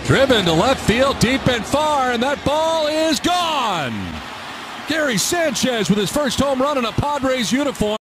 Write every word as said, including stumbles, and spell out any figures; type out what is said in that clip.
Driven to left field, deep and far, and that ball is gone. Gary Sanchez with his first home run in a Padres uniform.